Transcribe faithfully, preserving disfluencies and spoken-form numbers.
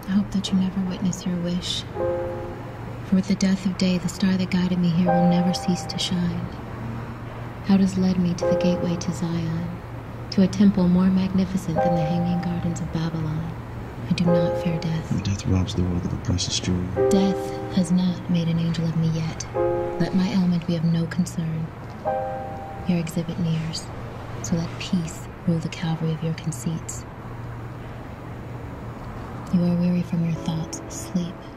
I hope that you never witness your wish. For with the death of day, the star that guided me here will never cease to shine. How it has led me to the gateway to Zion, to a temple more magnificent than the hanging gardens of Babylon. I do not fear death. And death robs the world of a precious jewel. Death has not made an angel of me yet. Let my ailment be of no concern. Your exhibit nears, so let peace rule the cavalry of your conceits. You are weary from your thoughts. Sleep.